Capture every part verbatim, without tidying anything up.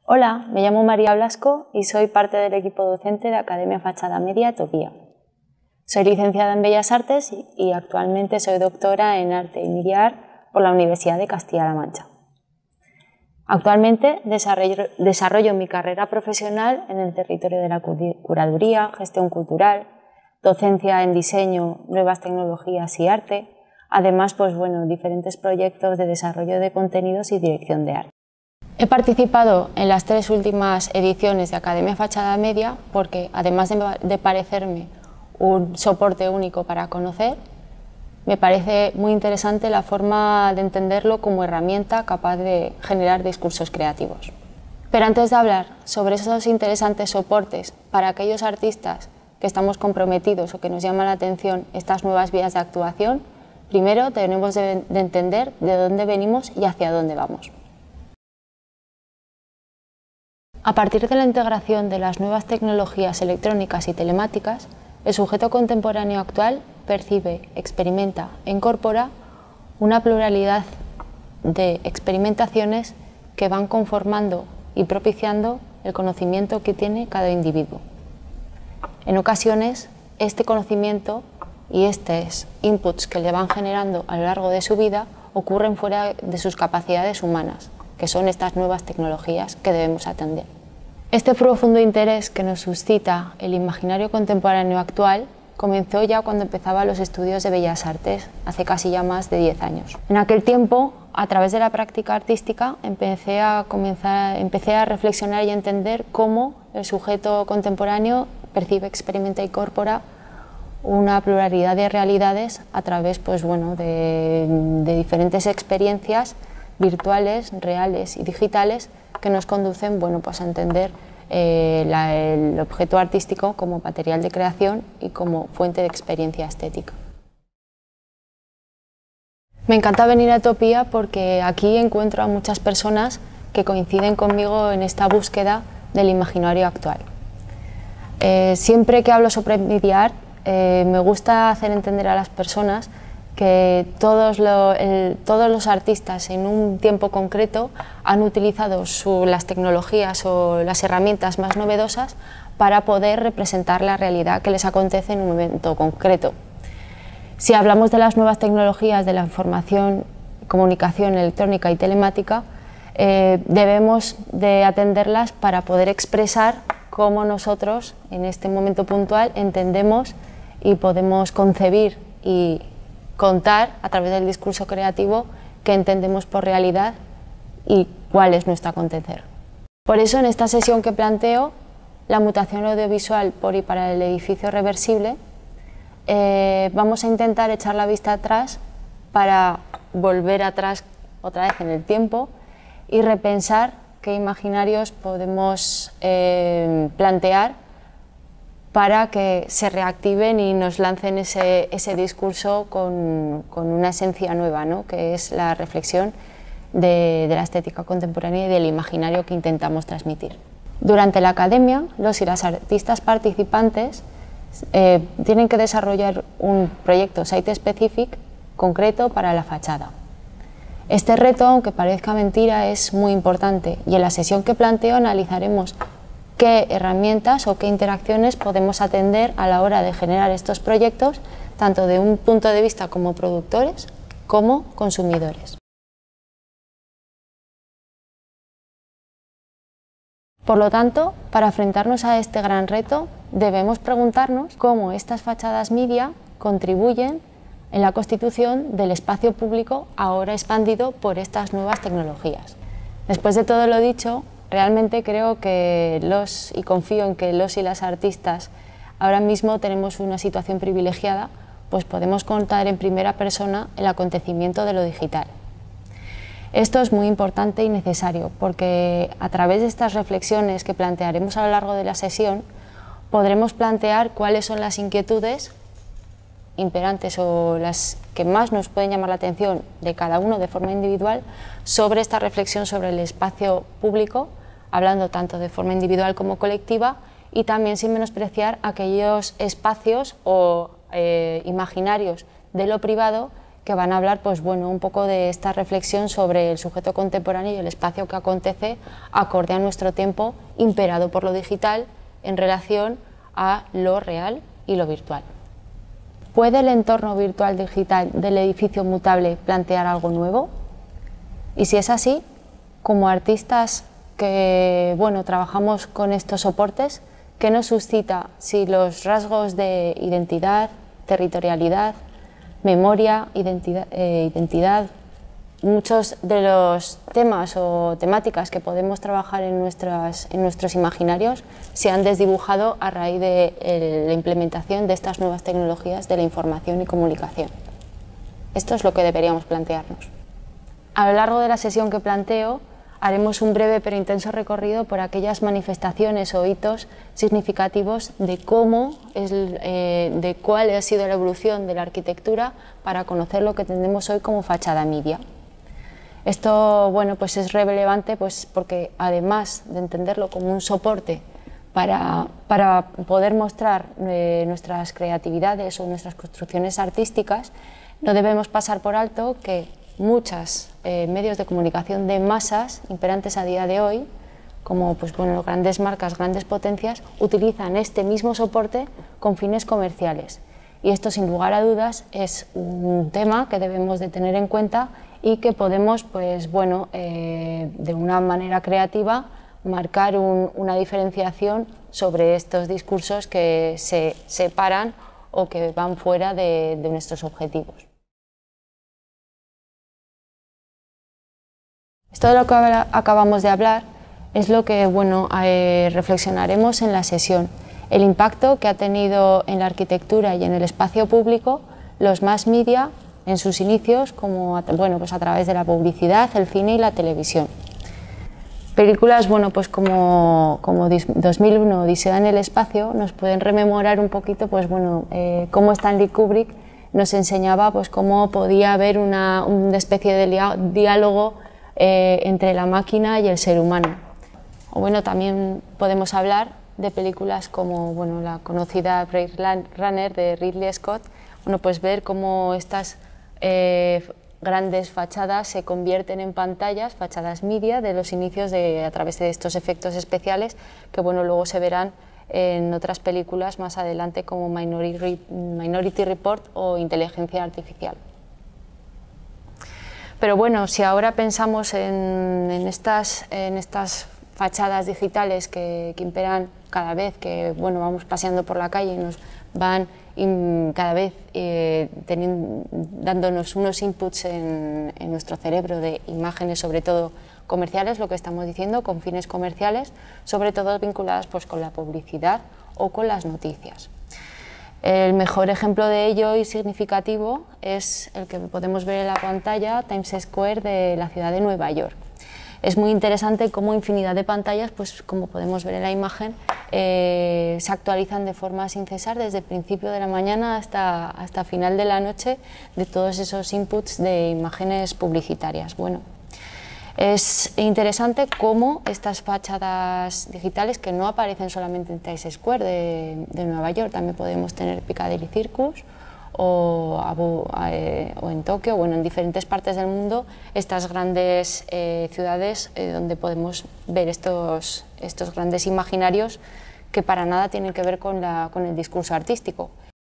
Hola, me llamo María Blasco y soy parte del equipo docente de Academia Fachada Media Topía. Soy licenciada en Bellas Artes y actualmente soy doctora en Arte y Media Art por la Universidad de Castilla-La Mancha. Actualmente desarrollo, desarrollo mi carrera profesional en el territorio de la curaduría, gestión cultural, docencia en diseño, nuevas tecnologías y arte, además pues, bueno, diferentes proyectos de desarrollo de contenidos y dirección de arte. He participado en las tres últimas ediciones de Academia Fachada Media porque, además de, de parecerme un soporte único para conocer, me parece muy interesante la forma de entenderlo como herramienta capaz de generar discursos creativos. Pero antes de hablar sobre esos interesantes soportes para aquellos artistas que estamos comprometidos o que nos llama la atención estas nuevas vías de actuación, primero tenemos de, de entender de dónde venimos y hacia dónde vamos. A partir de la integración de las nuevas tecnologías electrónicas y telemáticas, el sujeto contemporáneo actual percibe, experimenta e incorpora una pluralidad de experimentaciones que van conformando y propiciando el conocimiento que tiene cada individuo. En ocasiones, este conocimiento y estos inputs que le van generando a lo largo de su vida ocurren fuera de sus capacidades humanas, que son estas nuevas tecnologías que debemos atender. Este profundo interés que nos suscita el imaginario contemporáneo actual comenzó ya cuando empezaba los estudios de Bellas Artes, hace casi ya más de diez años. En aquel tiempo, a través de la práctica artística, empecé a, comenzar, empecé a reflexionar y entender cómo el sujeto contemporáneo percibe, experimenta y incorpora una pluralidad de realidades a través pues, bueno, de, de diferentes experiencias virtuales, reales y digitales que nos conducen bueno, pues a entender eh, la, el objeto artístico como material de creación y como fuente de experiencia estética. Me encanta venir a Topía porque aquí encuentro a muchas personas que coinciden conmigo en esta búsqueda del imaginario actual. Eh, siempre que hablo sobre media art, eh, me gusta hacer entender a las personas que todos, lo, el, todos los artistas en un tiempo concreto han utilizado su, las tecnologías o las herramientas más novedosas para poder representar la realidad que les acontece en un momento concreto. Si hablamos de las nuevas tecnologías de la información, comunicación electrónica y telemática, eh, debemos de atenderlas para poder expresar cómo nosotros en este momento puntual entendemos y podemos concebir y contar a través del discurso creativo qué entendemos por realidad y cuál es nuestro acontecer. Por eso en esta sesión que planteo, la mutación audiovisual por y para el edificio reversible, eh, vamos a intentar echar la vista atrás para volver atrás otra vez en el tiempo y repensar qué imaginarios podemos eh, plantear para que se reactiven y nos lancen ese, ese discurso con, con una esencia nueva, ¿no? Que es la reflexión de, de la estética contemporánea y del imaginario que intentamos transmitir. Durante la academia, los y las artistas participantes eh, tienen que desarrollar un proyecto site-specific concreto para la fachada. Este reto, aunque parezca mentira, es muy importante y en la sesión que planteo analizaremos qué herramientas o qué interacciones podemos atender a la hora de generar estos proyectos, tanto de un punto de vista como productores como consumidores. Por lo tanto, para enfrentarnos a este gran reto, debemos preguntarnos cómo estas fachadas media contribuyen en la constitución del espacio público ahora expandido por estas nuevas tecnologías. Después de todo lo dicho, realmente creo que los, y confío en que los y las artistas ahora mismo tenemos una situación privilegiada, pues podemos contar en primera persona el acontecimiento de lo digital. Esto es muy importante y necesario porque a través de estas reflexiones que plantearemos a lo largo de la sesión podremos plantear cuáles son las inquietudes imperantes o las que más nos pueden llamar la atención de cada uno de forma individual sobre esta reflexión sobre el espacio público, hablando tanto de forma individual como colectiva y también sin menospreciar aquellos espacios o eh, imaginarios de lo privado que van a hablar pues, bueno, un poco de esta reflexión sobre el sujeto contemporáneo y el espacio que acontece acorde a nuestro tiempo, imperado por lo digital en relación a lo real y lo virtual. ¿Puede el entorno virtual digital del edificio mutable plantear algo nuevo? Y si es así, como artistas que bueno, trabajamos con estos soportes, ¿qué nos suscita si los rasgos de identidad, territorialidad, memoria, identidad, eh, identidad, muchos de los temas o temáticas que podemos trabajar en, nuestras, en nuestros imaginarios se han desdibujado a raíz de eh, la implementación de estas nuevas tecnologías de la información y comunicación? Esto es lo que deberíamos plantearnos. A lo largo de la sesión que planteo, haremos un breve pero intenso recorrido por aquellas manifestaciones o hitos significativos de cómo, es, eh, de cuál ha sido la evolución de la arquitectura para conocer lo que entendemos hoy como fachada media. Esto bueno, pues es relevante pues, porque además de entenderlo como un soporte para, para poder mostrar eh, nuestras creatividades o nuestras construcciones artísticas, no debemos pasar por alto que muchos eh, medios de comunicación de masas imperantes a día de hoy, como pues, bueno, grandes marcas, grandes potencias, utilizan este mismo soporte con fines comerciales. Y esto, sin lugar a dudas, es un tema que debemos de tener en cuenta y que podemos, pues, bueno, eh, de una manera creativa, marcar un, una diferenciación sobre estos discursos que se separan o que van fuera de, de nuestros objetivos. Esto de lo que acabamos de hablar es lo que bueno, eh, reflexionaremos en la sesión, el impacto que ha tenido en la arquitectura y en el espacio público los mass media en sus inicios, como a, bueno, pues a través de la publicidad, el cine y la televisión. Películas bueno, pues como, como dos mil uno, Odisea en el espacio, nos pueden rememorar un poquito pues, bueno, eh, cómo Stanley Kubrick nos enseñaba pues, cómo podía haber una, una especie de diálogo Eh, entre la máquina y el ser humano. O bueno, también podemos hablar de películas como bueno, la conocida Blade Runner de Ridley Scott, bueno, pues ver cómo estas eh, grandes fachadas se convierten en pantallas, fachadas media de los inicios de, a través de estos efectos especiales que bueno, luego se verán en otras películas más adelante como Minority, Minority Report o Inteligencia Artificial. Pero bueno, si ahora pensamos en, en, estas, en estas fachadas digitales que, que imperan cada vez que bueno, vamos paseando por la calle y nos van in, cada vez eh, teniendo, dándonos unos inputs en, en nuestro cerebro de imágenes, sobre todo comerciales, lo que estamos diciendo, con fines comerciales, sobre todo vinculadas pues, con la publicidad o con las noticias. El mejor ejemplo de ello y significativo es el que podemos ver en la pantalla, Times Square de la ciudad de Nueva York. Es muy interesante cómo infinidad de pantallas, pues como podemos ver en la imagen, eh, se actualizan de forma sin cesar desde el principio de la mañana hasta, hasta final de la noche de todos esos inputs de imágenes publicitarias. Bueno, es interesante cómo estas fachadas digitales, que no aparecen solamente en Times Square de, de Nueva York, también podemos tener Piccadilly Circus o, Abu, eh, o en Tokio, bueno, en diferentes partes del mundo, estas grandes eh, ciudades eh, donde podemos ver estos, estos grandes imaginarios que para nada tienen que ver con, la, con el discurso artístico.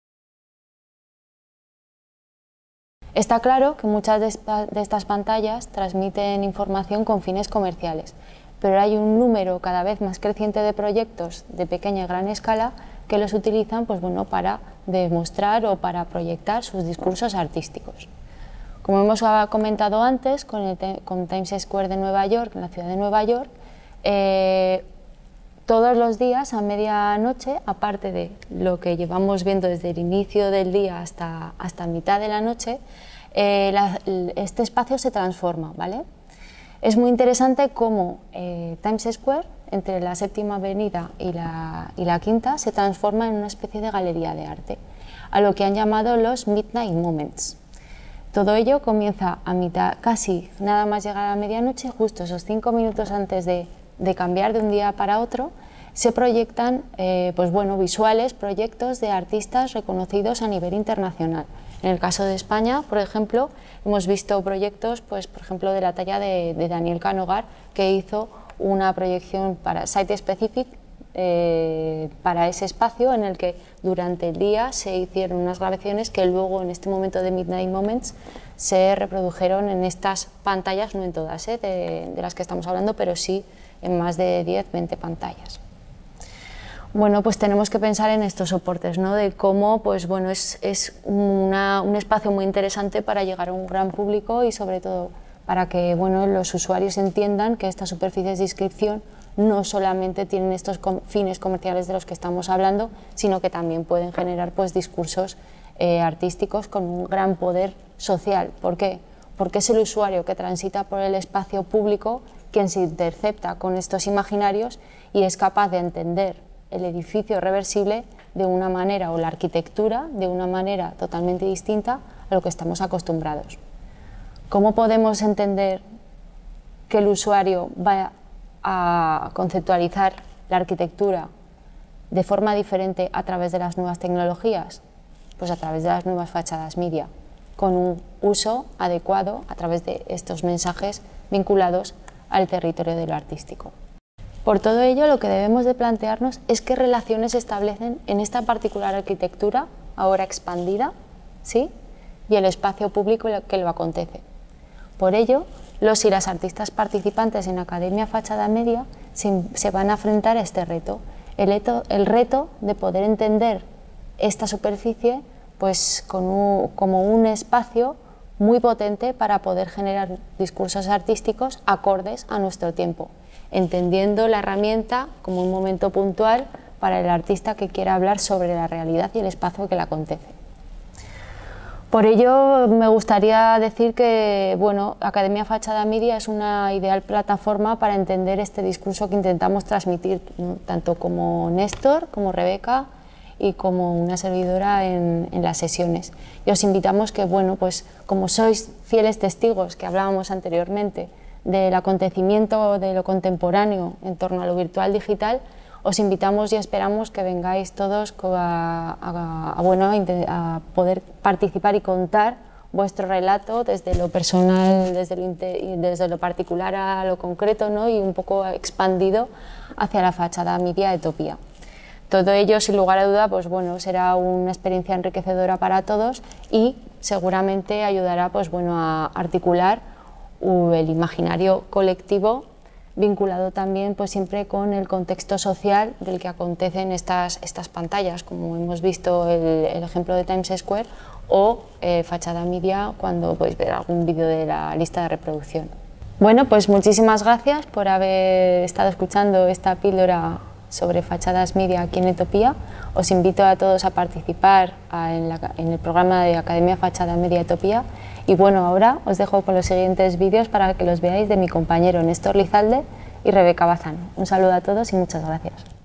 Está claro que muchas de, esta, de estas pantallas transmiten información con fines comerciales, pero hay un número cada vez más creciente de proyectos de pequeña y gran escala que los utilizan pues, bueno, para demostrar o para proyectar sus discursos artísticos. Como hemos comentado antes, con, el, con Times Square de Nueva York, en la ciudad de Nueva York, eh, todos los días a medianoche, aparte de lo que llevamos viendo desde el inicio del día hasta, hasta mitad de la noche, eh, la, este espacio se transforma, ¿vale? Es muy interesante cómo eh, Times Square, entre la Séptima Avenida y la, y la Quinta, se transforma en una especie de galería de arte, a lo que han llamado los Midnight Moments. Todo ello comienza a mitad, casi nada más llegar a la medianoche, justo esos cinco minutos antes de de cambiar de un día para otro, se proyectan eh, pues bueno, visuales, proyectos de artistas reconocidos a nivel internacional. En el caso de España, por ejemplo, hemos visto proyectos, pues, por ejemplo, de la talla de, de Daniel Canogar, que hizo una proyección para Site Specific, eh, para ese espacio en el que durante el día se hicieron unas grabaciones que luego, en este momento de Midnight Moments, se reprodujeron en estas pantallas, no en todas, eh, de, de las que estamos hablando, pero sí en más de diez, veinte pantallas. Bueno, pues tenemos que pensar en estos soportes, ¿no? De cómo, pues bueno, es, es una, un espacio muy interesante para llegar a un gran público y sobre todo para que, bueno, los usuarios entiendan que estas superficies de inscripción no solamente tienen estos fines comerciales de los que estamos hablando, sino que también pueden generar, pues, discursos eh, artísticos con un gran poder social. ¿Por qué? Porque es el usuario que transita por el espacio público quien se intercepta con estos imaginarios y es capaz de entender el edificio reversible de una manera, o la arquitectura, de una manera totalmente distinta a lo que estamos acostumbrados. ¿Cómo podemos entender que el usuario va a conceptualizar la arquitectura de forma diferente a través de las nuevas tecnologías? Pues a través de las nuevas fachadas media, con un uso adecuado a través de estos mensajes vinculados al territorio de lo artístico. Por todo ello, lo que debemos de plantearnos es qué relaciones se establecen en esta particular arquitectura, ahora expandida, ¿sí?, y el espacio público que lo acontece. Por ello, los y las artistas participantes en Academia Fachada Media se, se van a enfrentar a este reto, el, reto, el reto de poder entender esta superficie, pues, con un, como un espacio muy potente para poder generar discursos artísticos acordes a nuestro tiempo, entendiendo la herramienta como un momento puntual para el artista que quiera hablar sobre la realidad y el espacio que le acontece. Por ello, me gustaría decir que, bueno, Academia Fachada Media es una ideal plataforma para entender este discurso que intentamos transmitir, ¿no?, tanto como Néstor, como Rebeca y como una servidora en, en las sesiones. Y os invitamos que, bueno, pues como sois fieles testigos, que hablábamos anteriormente, del acontecimiento de lo contemporáneo en torno a lo virtual digital, os invitamos y esperamos que vengáis todos a, a, a, bueno, a poder participar y contar vuestro relato desde lo personal, desde lo, desde lo particular a lo concreto, ¿no?, y un poco expandido hacia la fachada media Etopía. Todo ello, sin lugar a duda, pues bueno, será una experiencia enriquecedora para todos y seguramente ayudará, pues bueno, a articular el imaginario colectivo, vinculado también, pues siempre con el contexto social del que acontecen estas, estas pantallas, como hemos visto el, el ejemplo de Times Square o eh, Fachada Media, cuando podéis ver algún vídeo de la lista de reproducción. Bueno, pues muchísimas gracias por haber estado escuchando esta píldora sobre fachadas media aquí en Etopía. Os invito a todos a participar a, en, la, en el programa de Academia Fachada Media Etopía. Y bueno, ahora os dejo con los siguientes vídeos para que los veáis, de mi compañero Néstor Lizalde y Rebeca Bazán. Un saludo a todos y muchas gracias.